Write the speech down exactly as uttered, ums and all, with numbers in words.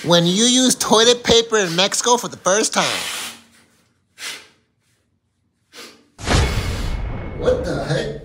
When you use toilet paper in Mexico for the first time. What the heck?